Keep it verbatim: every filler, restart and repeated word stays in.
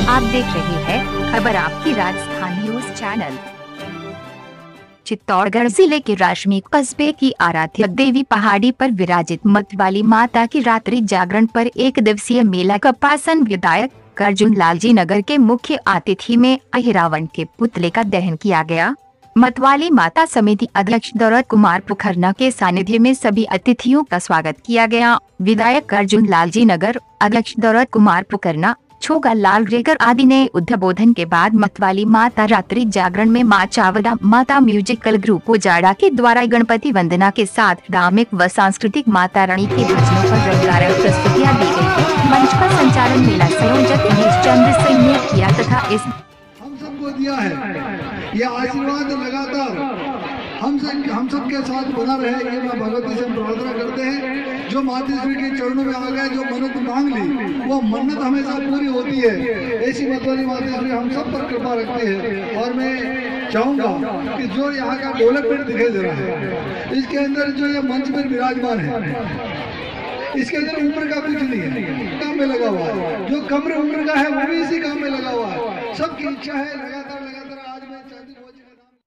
आप देख रहे हैं खबर आपकी राजस्थान न्यूज चैनल। चित्तौड़गढ़ जिले के राशमी कस्बे की आराध्य देवी पहाड़ी पर विराजित मतवाली माता की रात्रि जागरण पर एक दिवसीय मेला का पासन विधायक अर्जुन लालजी नगर के मुख्य अतिथि में अहिरावण के पुतले का दहन किया गया। मतवाली माता समिति अध्यक्ष दौलत कुमार पुखरना के सानिध्य में सभी अतिथियों का स्वागत किया गया। विधायक अर्जुन लालजी नगर, अध्यक्ष दौलत कुमार पुखरना, छोगा लाल रेगर आदि ने उद्बोधन के बाद मतवाली माता रात्रि जागरण में मां चावड़ा माता म्यूजिकल ग्रुप उजाड़ा के द्वारा गणपति वंदना के साथ धार्मिक व सांस्कृतिक माता रानी के भजनों पर रंगारंग प्रस्तुतियां दी गयी। मंच का संचालन मेला संयोजक महेश चंद्र सिंह ने किया तथा इस हम सबको दिया है ये आशीर्वाद लगातार हम सब हम सब के साथ बना रहे, ये मां भगवती से प्रार्थना करते हैं। जो मातेश्वरी के चरणों में आ गए, जो मन्नत मांग ली वो मन्नत हमेशा पूरी होती है। ऐसी मतवाली मातेश्वरी हम सब पर कृपा रखती है। और मैं चाहूंगा कि जो यहाँ का डेवलपमेंट दिखाई दे रहा है, इसके अंदर जो ये मंच पर विराजमान है, इसके अंदर उम्र का कुछ नहीं है, काम में लगा हुआ है। जो कम उम्र का है वो भी इसी काम में लगा हुआ है। सबकी इच्छा है लगातार